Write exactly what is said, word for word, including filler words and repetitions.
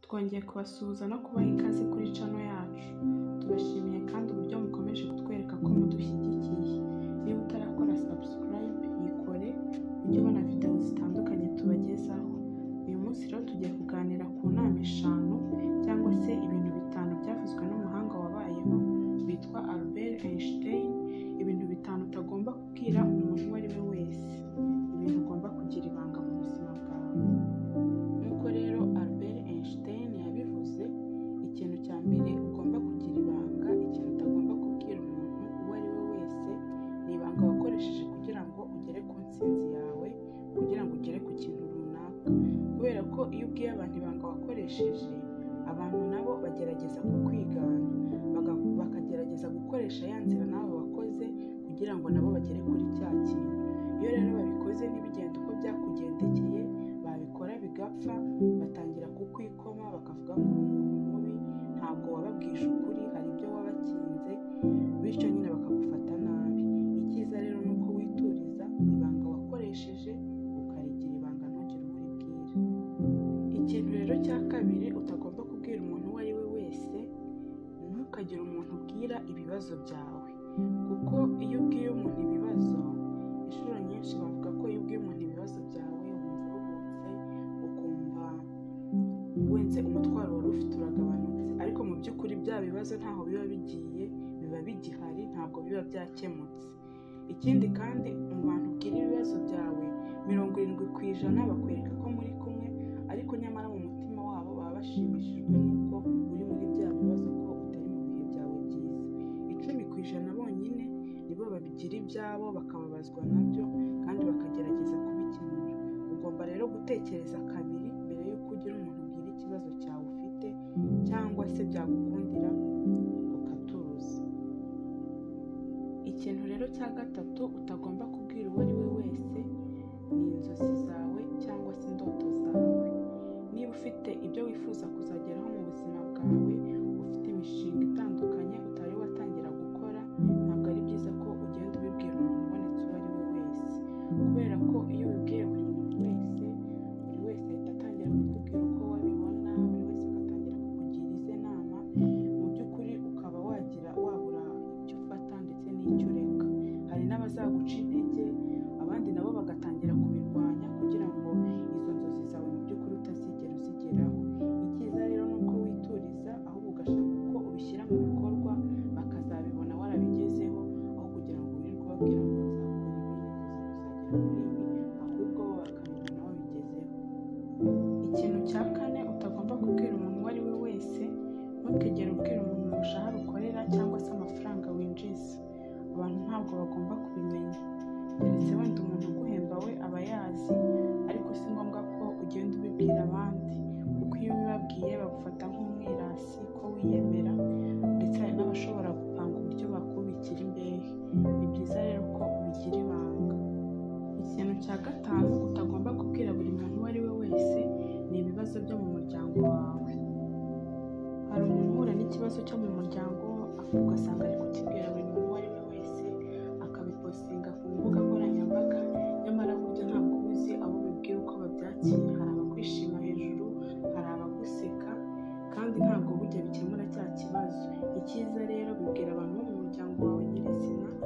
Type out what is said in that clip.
twongeye kubasuhuza no kubaha ikaze kuri channel yacu. Tubashimiye kandi uburyo mukomeje kutwereka ko mudushyigikiye. Niba utarakora subscribe yikore ujye ubona video zitandukanye tubagezaho. Uyu munsi rero tugiye kuganira ku nama eshanu cyangwa se ibintu bitanu byavuzwe n'umuhanga wabayeho witwa Albert Einstein, ibintu bitanu utagomba kubwira umuntu uwo ari we wese, ibintu ugomba kugira ibanga mu buzima bwawe. Nuko rero Albert Einstein yabivuze, ikintu cya mbere ugomba kugira ibanga, ikintu utagomba kubwira umuntu uwo ari we wese, ni ibanga wakoresheje kugira ngo ugere ku ntsinzi yawe, kugira ngo ugere ku kintu runaka. Kubera ko iyo ubwiye abantu ibanga wakoresheje, abantu nabo bagerageza kukwigana, bakagerageza gukoresha ya nzira nawe wakoze kugira ngo nabo bagere kuri cya kintu. Iyo rero babikoze ntibigenda uko byakugendekeye, babikora bigapfa, batangira kukwikoma bakavuga ngo uri umuntu mubi, ntabwo wababwije ukuri, hari ibyo wabakinze, bityo nyine bakagufata nabi. Icyiza rero ni uko wituriza ibanga wakoresheje ukarigira ibanga ntugire uwo uribwira. Ikintu rero cya kabiri utagomba kubwira umuntu uwo ari we wese, ntukagire umuntu ubwira ibibazo byawe, kuko iyo ubwiye umuntu ibibazo, inshuro nyinshi bavuga ko iyo ubwiye umuntu ibibazo byawe wumva uruhutse, ukumva wenze umutwaro wari ufite uragabanutse, ariko mu by'ukuri bya bibazo ntaho biba bigiye, biba bigihari, ntabwo biba byakemutse. Ikindi kandi mu bantu ubwira ibibazo byawe, mirongo irindwi ku ijana bakwereka ko muri kumwe, ariko nyamara mu mutima wabo baba bashimishijwe n'uko uri muri bya bibazo, ko utari mu bihe byawe byiza. Icumi ku ijana bonyine nibo babigira ibyabo, bakababazwa nabyo kandi bakagerageza kubikemura. Ugomba rero gutekereza kabiri mbere y'uko ugira umuntu ubwira ikibazo cyawe ufite, cyangwa se byagukundira ukatuza. Ikintu rero cya gatatu utagomba kubwira uwo ari we wese, ni inzozi zawe cyangwa se indoto zawe. Niba ufite ibyo wifuza kuzageraho mu buzima bwawe, ufite imishinga itandukanye utari watangira gukora, ntabwo ari byiza ko ugenda ubibwira umuntu ubonetse uwo ari we wese, kubera ko iyo ubibwiye buri muntu wese, buri wese ahita atangira kukubwira uko wabibona, buri wese agatangira kukugira ize nama, mu by'ukuri ukaba wagira wabura icyo ufata ndetse n'icyo ureka. Hari n'abazaguca intege, abandi nabo bagatangira kubirwanya kugira ngo izo nzozi zawe mu by'ukuri utazigera uzigeraho. Icyiza rero ni uko wituriza, ahubwo ugashaka uko ubishyira mu bikorwa, bakazabibona warabigezeho, aho kugira ngo wirirwe ubabwira ngo nzakora ibi, nzagera kuri ibi, ahubwo bo bakabibona wabigezeho. Ikintu cya kane utagomba kubwira umuntu uwo ari we wese, ntukigere ubwira umuntu umushahara ukorera cyangwa se amafaranga winjiza. Abantu ntabwo bagomba kubimenya, keretse wenda umuntu uguhemba we aba yazi, ariko si ngombwa ko ugenda ubibwira abandi, kuko iyo ubibabwiye bagufata nk'umwirasi, ko wiyemera, ndetse hari n'abashobora gupanga uburyo bakubikira imbehe. Ni byiza rero ko ubigira ibanga. Ikintu cya gatanu utagomba kubwira buri muntu uwo ari we wese, ni ibibazo byo mu muryango wawe. Hari umuntu uhura n'ikibazo cyo mu muryango, ugasanga ari kukibwira buri muntu uwo ari we wese, akabipostinga ku mbuga nkoranyambaga, nyamara burya ntabwo uzi abo ubibwira uko babyakira. Hari abakwishima hejuru, hari abaguseka, kandi ntabwo burya bikemura cya kibazo. Icyiza rero bibwira abantu bo mu muryango wawe nyirizina,